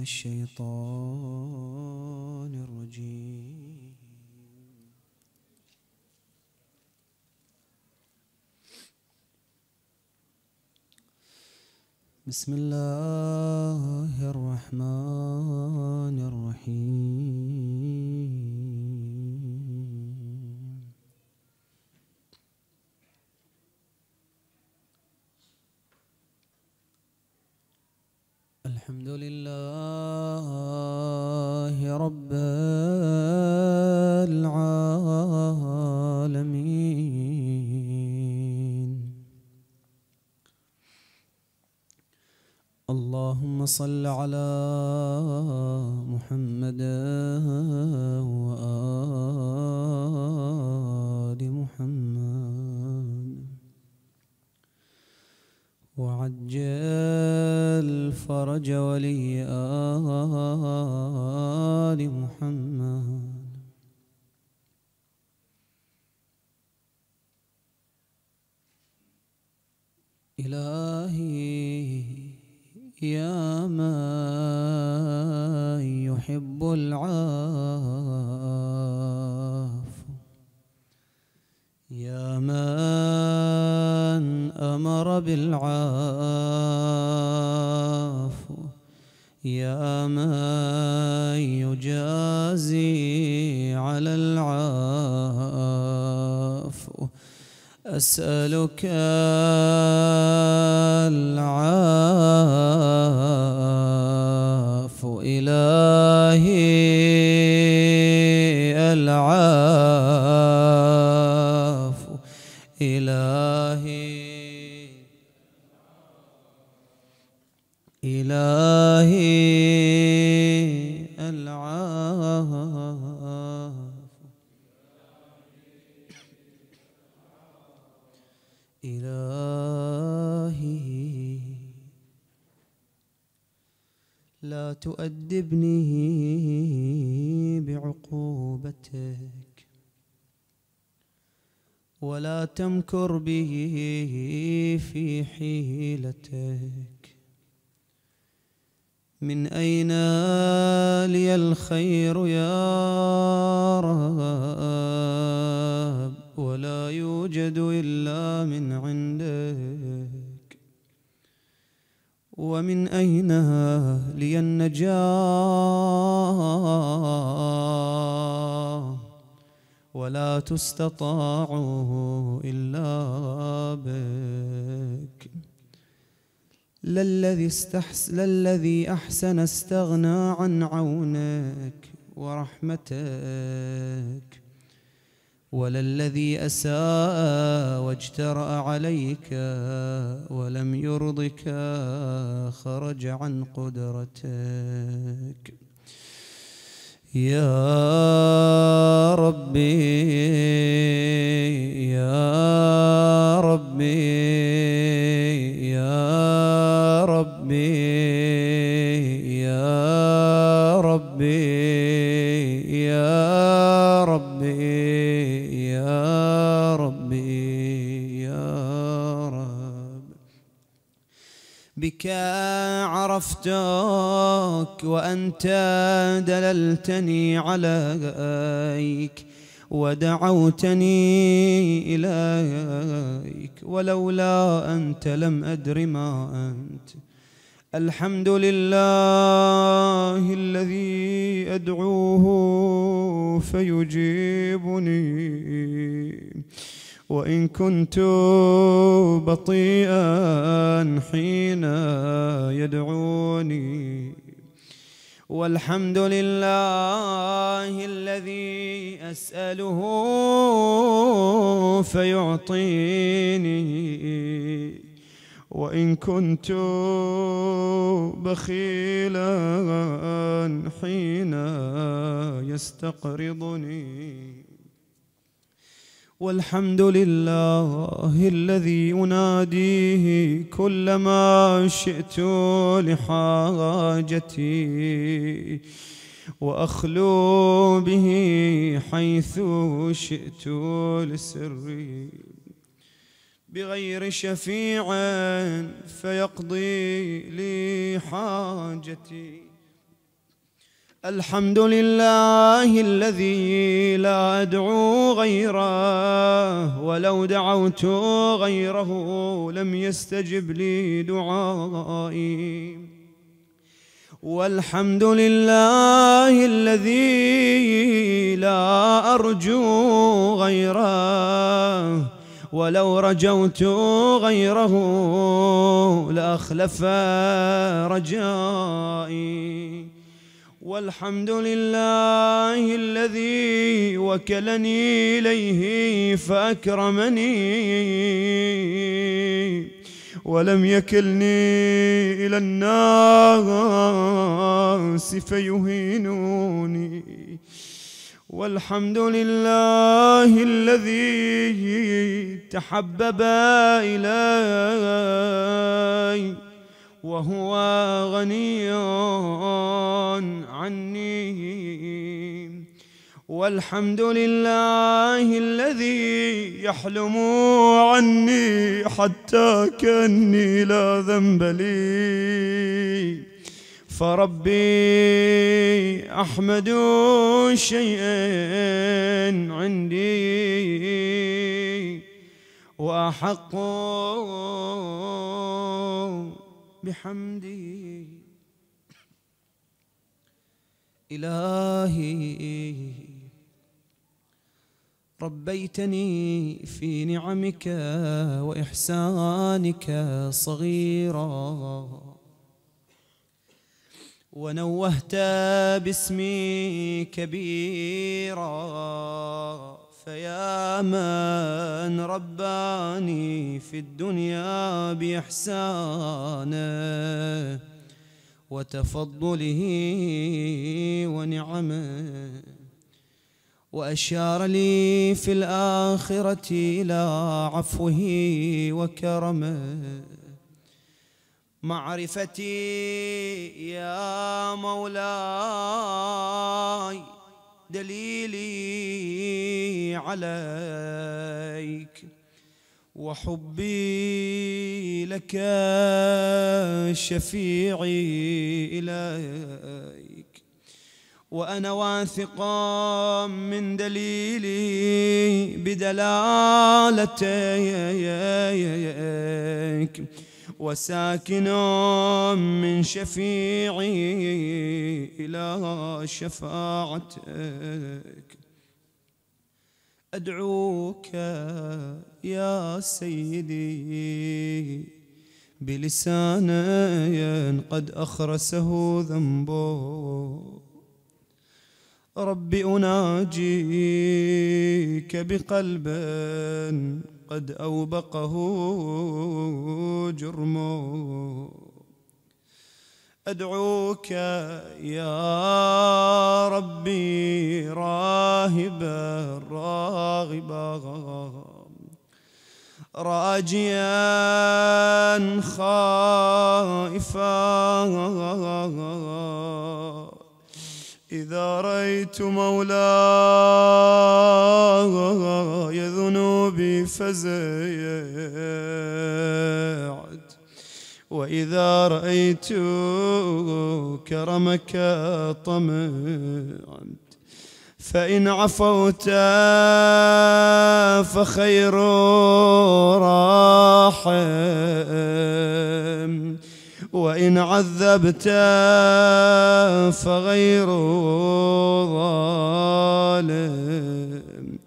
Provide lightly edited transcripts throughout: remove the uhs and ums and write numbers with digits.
الشيطان الرجيم. بسم الله الرحمن الرحيم. الحمد لله رب العالمين. اللهم صل على محمد وآل محمد وعجل فرج ولي آل محمد. إلهي يا من يحب العفو، يا من أمر بالعفو، يا من يجازي على العفو، أسألك العفو إلهي، العفو إلهي، إلهي العفو، إلهي لا تؤدبني بعقوبتك ولا تمكر به في حيلتك. من أين لي الخير يا رب، ولا يوجد إلا من عندك. ومن أين لي النجاة، ولا تستطاع إلا بك. للذي أحسن استغنى عن عونك ورحمتك، وللذي أساء واجترأ عليك ولم يرضك خرج عن قدرتك. يا ربي يا ربي يا ربي يا ربي يا ربي يا ربي يا رب. بك عرفتك وأنت دللتني عليك ودعوتني إليك، ولولا أنت لم أدر ما أنت. الحمد لله الذي أدعوه فيجيبني وإن كنت بطيئا حين يدعوني. والحمد لله الذي أسأله فيعطيني وإن كنت بخيلا حين يستقرضني. والحمد لله الذي أناديه كلما شئت لحاجتي وأخلو به حيث شئت لسري، بغير شفيع فيقضي لي حاجتي الحمد لله الذي لا أدعو غيره، ولو دعوت غيره لم يستجب لي دعائي. والحمد لله الذي لا أرجو غيره، ولو رجوت غيره لأخلف رجائي. والحمد لله الذي وكلني إليه فأكرمني، ولم يكلني إلى الناس فيهينوني. والحمد لله الذي تحبب إلي وهو غني عني. والحمد لله الذي يحلم عني حتى كأني لا ذنب لي. فربي أحمد شيئا عندي وأحق بحمدي. إلهي ربيتني في نعمك وإحسانك صغيرا، ونوهت باسمي كبيرا. فيا من رباني في الدنيا بإحسانه وتفضله ونعمه، وأشار لي في الآخرة إلى عفوه وكرمه. معرفتي يا مولاي دليلي عليك، وحبي لك شفيعي إليك. وأنا واثق من دليلي بدلالتك، وساكن من شفيعي إلى شفاعتك. أدعوك يا سيدي بلسان قد أخرسه ذنبه. رب أناجيك بقلب قد أوبقه جرمه. أدعوك يا ربي راهبا راغبا راجيا خائفا، إذا رأيت مولاي ذنوبي فزعت، وإذا رأيت كرمك طمعت. فإن عفوت فخير راحم، وإن عذبت فغير ظالم.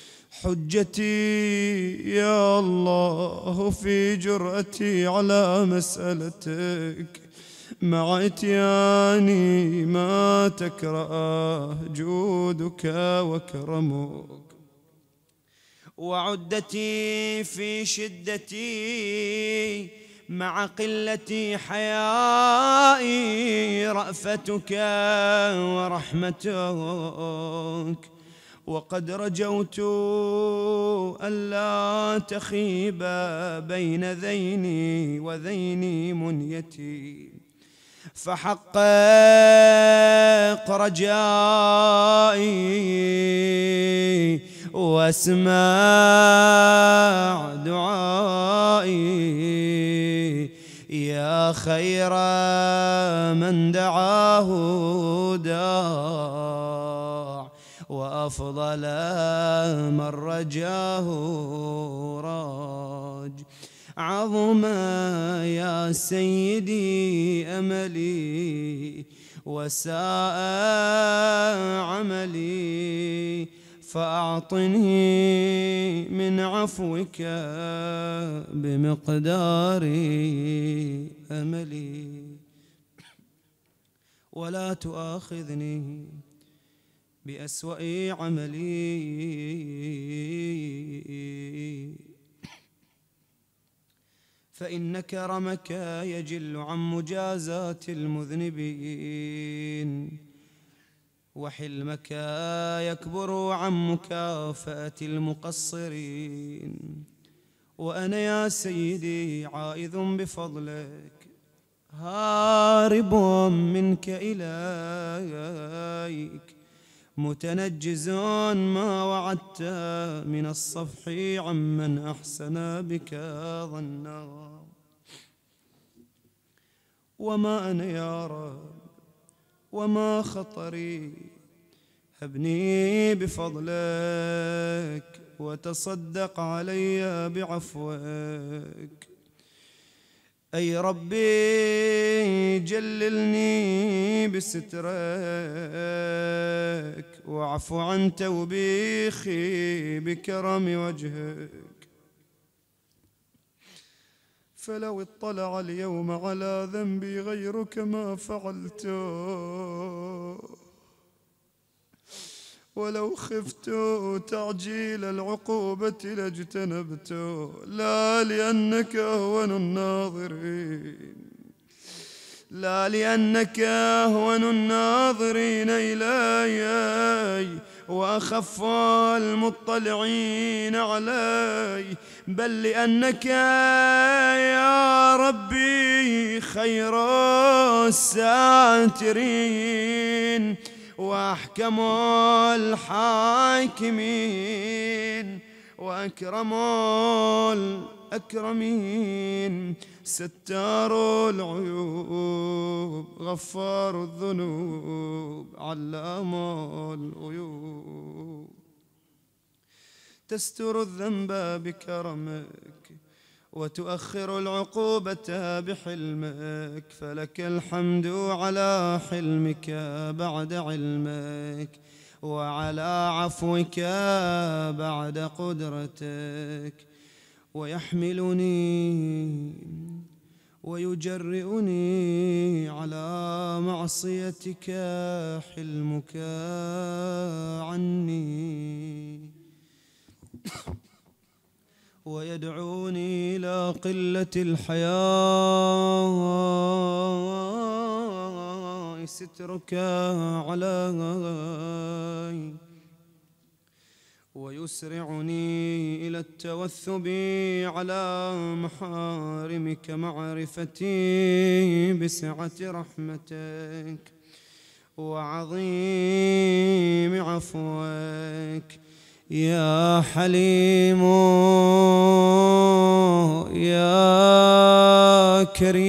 حجتي يا الله في جرأتي على مسألتك، مع إتياني ما تكره جودك وكرمك. وعدتي في شدتي مع قلة حيائي رأفتك ورحمتك. وقد رجوت ألا تخيب بين ذيني وذيني منيتي، فحقق رجائي واسمع دعائي. يا خير من دعاه داع وأفضل من رجاه راج. عظم يا سيدي أملي وساء عملي، فأعطني من عفوك بمقدار أملي، ولا تؤاخذني بأسوأ عملي، فإن كرمك يجل عن مجازاة المذنبين، وحلمك يكبر عن مكافأة المقصرين. وأنا يا سيدي عائذ بفضلك هارب منك إليك، متنجز ما وعدت من الصفح عمن أحسن بك ظنا. وما أنا يا رب وما خطري، هبني بفضلك وتصدق علي بعفوك. أي ربي جللني بسترك، واعف عن توبيخي بكرم وجهك. فلو اطلع اليوم على ذنبي غيرك ما فعلته، ولو خفت تعجيل العقوبة لاجتنبته، لا لأنك أهون الناظرين، لا لأنك أهون الناظرين إلي وأخف المطلعين علي، بل لأنك يا ربي خير الساترين وأحكم الحاكمين وأكرم الأكرمين، ستار العيوب غفار الذنوب علام الغيوب. تستر الذنب بكرمك وتؤخر العقوبة بحلمك، فلك الحمد على حلمك بعد علمك، وعلى عفوك بعد قدرتك. ويحملني ويجرئني على معصيتك حلمك عني، ويدعوني إلى قلة الحياء سترك علي، ويسرعني إلى التوثب على محارمك معرفتي بسعة رحمتك وعظيم عفوك. يا حليم يا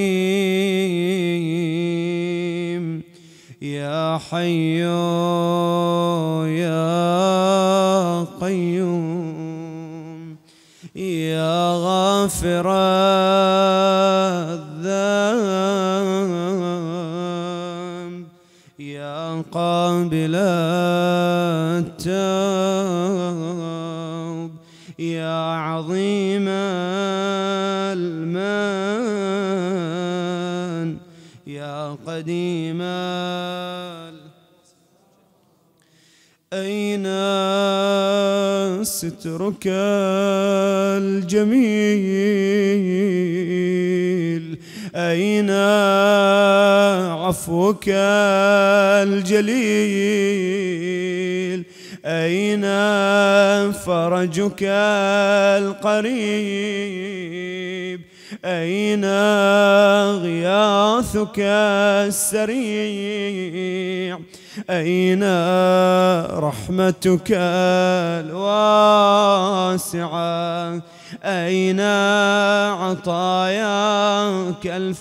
كريم يا حي يا قيوم، يا غافر الذنب يا قابل التوب، يا عظيم المن يا قديم أين سترك الجميل، أين عفوك الجليل، أين فرجك القريب، أين غياثك السريع؟ أين رحمتك الواسعة؟ أين عطاياك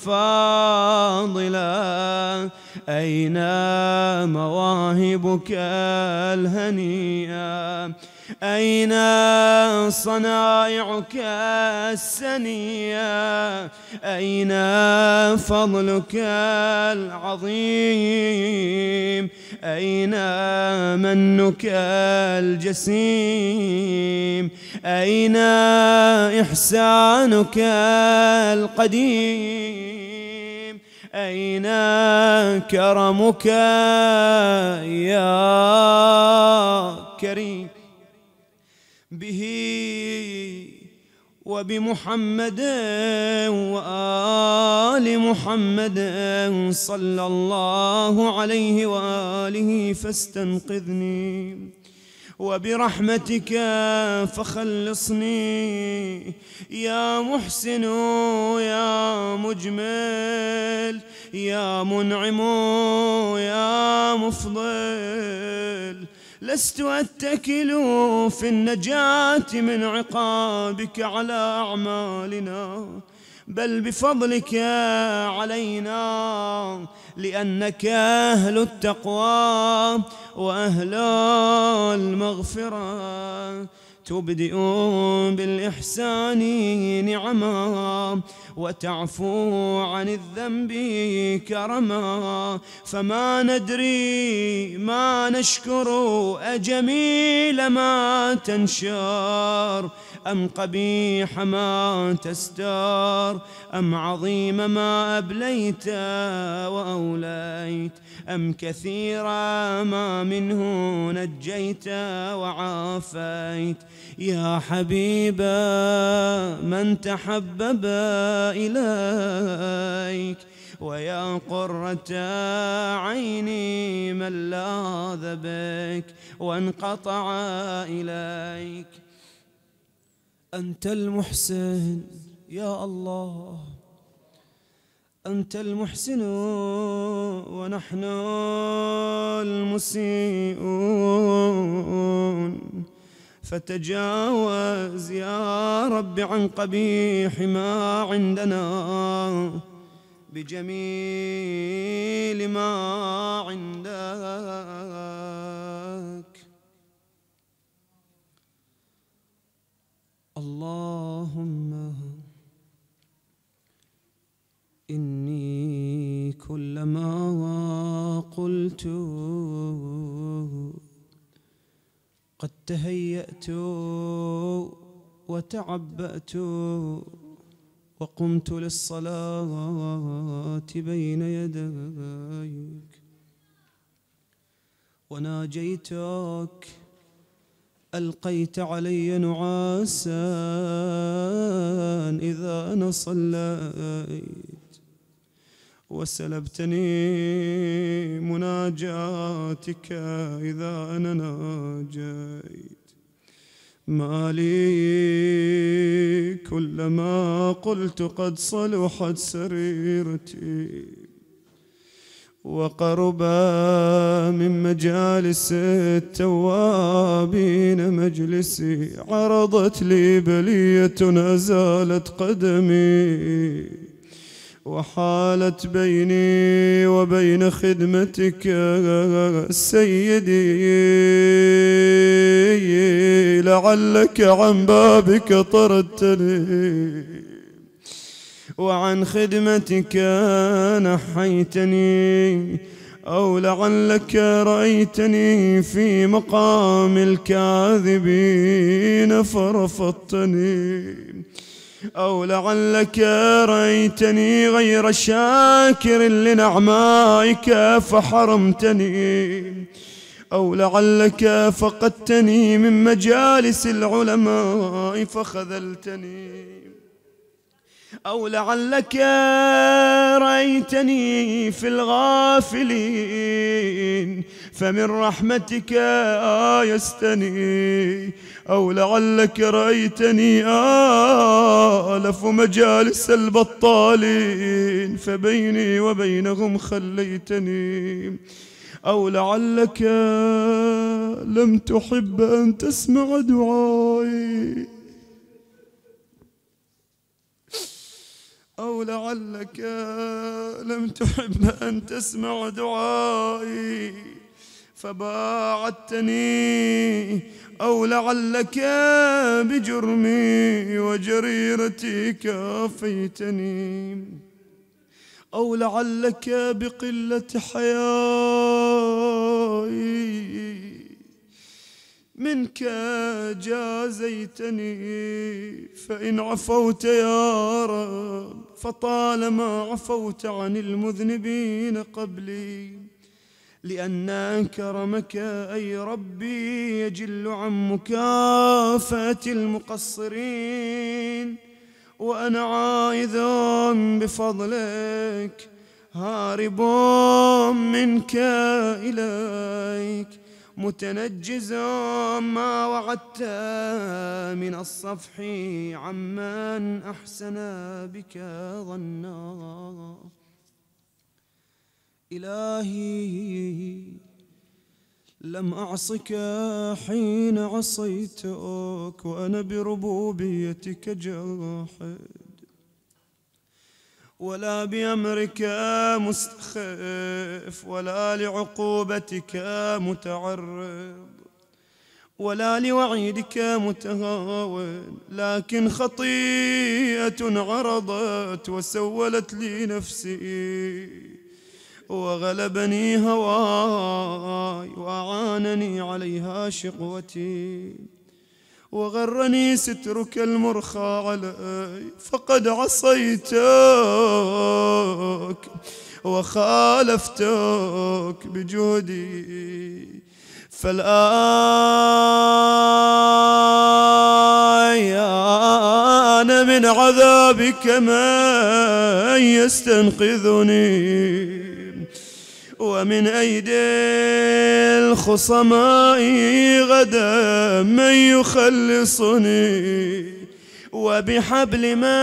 الفاضلة؟ أين مواهبك الهنيئة؟ أين صنائعك السنية؟ أين فضلك العظيم؟ أين منك الجسيم؟ أين إحسانك القديم؟ أين كرمك يا كريم؟ به وبمحمد وآل محمد صلى الله عليه وآله فاستنقذني، وبرحمتك فخلصني يا محسن يا مجمل يا منعم يا مفضل. لست أتكل في النجاة من عقابك على أعمالنا، بل بفضلك علينا، لأنك أهل التقوى وأهل المغفرة. تبدئ بالإحسان نعما، وتعفو عن الذنب كرما، فما ندري ما نشكر أجميل ما تنشر، أم قبيح ما تستار، أم عظيم ما أبليت وأوليت، أم كثير ما منه نجيت وعافيت. يا حبيب من تحبب إليك، ويا قرة عيني من لاذ بك وانقطع إليك. أنت المحسن يا الله، أنت المحسن ونحن المسيئون، فتجاوز يا رب عن قبيح ما عندنا بجميل ما عندك. اللهم إني كلما قلت قد تهيأت وتعبأت وقمت للصلاة بين يديك وناجيتك، ألقيت علي نعاسا إذا أنا صليت، وسلبتني مناجاتك إذا أنا ناجيت. ما لي كلما قلت قد صلحت سريرتي، وقرب من مجالس التوابين مجلسي، عرضت لي بلية أزالت قدمي، وحالت بيني وبين خدمتك سيدي، لعلك عن بابك طردتني وعن خدمتك نحيتني، أو لعلك رأيتني في مقام الكاذبين فرفضتني، أو لعلك رأيتني غير شاكر لنعمائك فحرمتني، أو لعلك فقدتني من مجالس العلماء فخذلتني، أو لعلك رأيتني في الغافلين فمن رحمتك آيستني، أو لعلك رأيتني آلف مجالس البطالين فبيني وبينهم خليتني، أو لعلك لم تحب أن تسمع دعائي، أو لعلك لم تحب أن تسمع دعائي فباعدتني، أو لعلك بجرمي وجريرتي كافيتني، أو لعلك بقلة حيائي منك جازيتني، فإن عفوت يا رب فطالما عفوت عن المذنبين قبلي، لأن كرمك أي ربي يجل عن مكافأة المقصرين، وأنا عائذ بفضلك هارب منك إليك، متنجز ما وعدت من الصفح عمن أحسن بك ظنا. إلهي لم أعصك حين عصيتك وأنا بربوبيتك جاحد، ولا بأمرك مستخف، ولا لعقوبتك متعرض، ولا لوعيدك متهاون، لكن خطيئة عرضت وسولت لي نفسي، وغلبني هواي وأعانني عليها شقوتي، وغرني سترك المرخى علي، فقد عصيتك وخالفتك بجهدي، فالآن من عذابك من يستنقذني، ومن أيدي الخصماء غدا من يخلصني، وبحبل من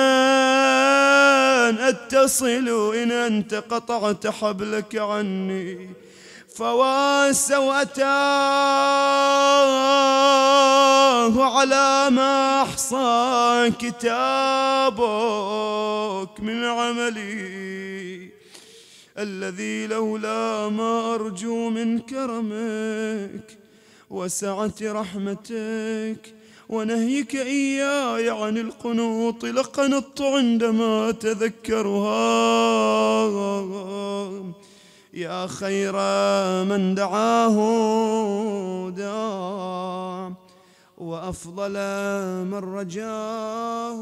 أتصل إن أنت قطعت حبلك عني، فواسوا أتاه على ما أحصى كتابك من عملي الذي لولا ما أرجو من كرمك وسعة رحمتك ونهيك إياي عن القنوط لقنطت عندما أتذكرها. يا خير من دعاه داع، وأفضل من رجاه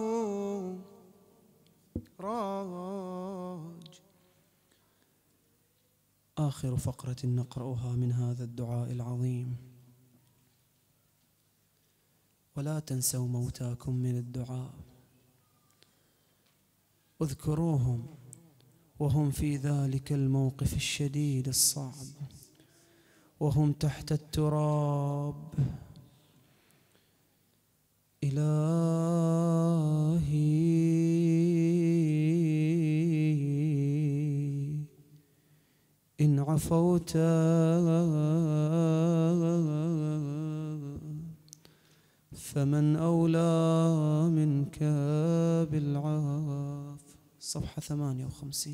راج. آخر فقرة نقرأها من هذا الدعاء العظيم: ولا تنسوا موتاكم من الدعاء، اذكروهم وهم في ذلك الموقف الشديد الصعب، وهم تحت التراب. إلهي إن عفوت فمن أولى منك بالعاف. صفحة 58.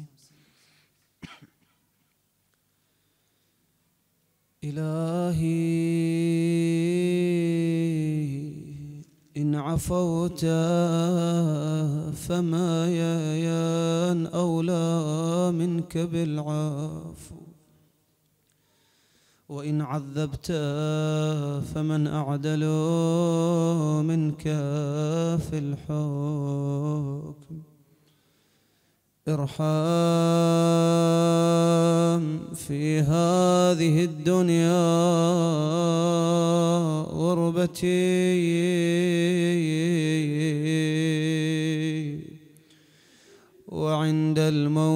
إلهي إن عفوت فما يان أولى منك بالعفو، وإن عذبت فمن أعدل منك في الحكم. ارحم في هذه الدنيا غربتي،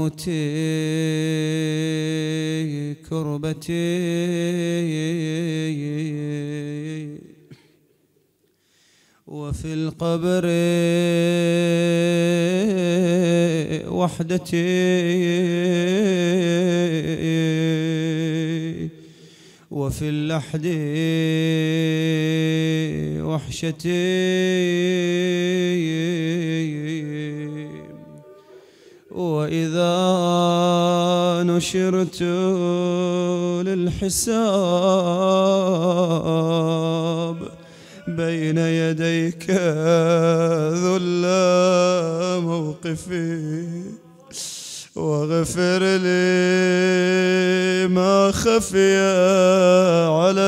الموت كربتي وفي القبر وحدتي وفي اللحد وحشتي وإذا نشرت للحساب بين يديك ذل موقفي واغفر لي ما خفي على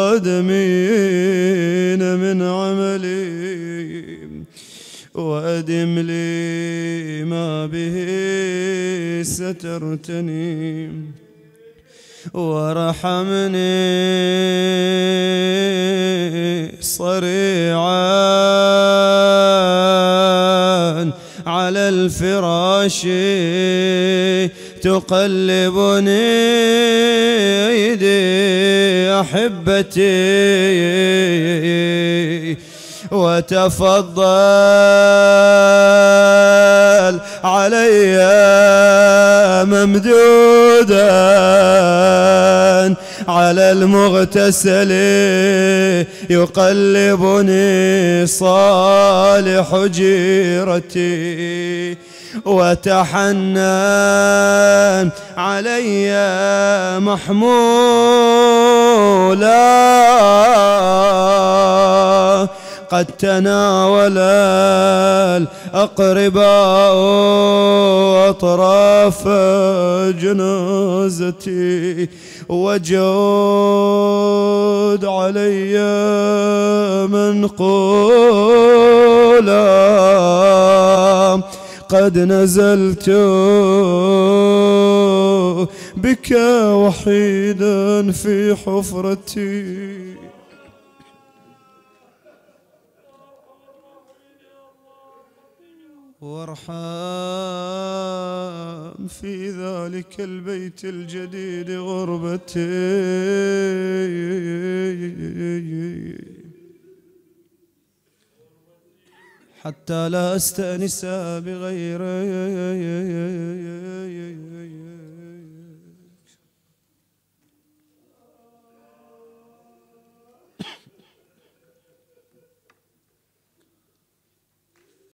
الآدمين من عملي وأدم لي ما به سترتني وارحمني صريعا على الفراش تقلبني أيدي أحبتي وتفضل علي ممدودا على المغتسل يقلبني صالح جيرتي وتحنن علي محمولا قد تناول الأقرباء أطراف جنازتي وجود علي منقولا قد نزلت بك وحيدا في حفرتي وارحم في ذلك البيت الجديد غربتي حتى لا أستأنس بغيرك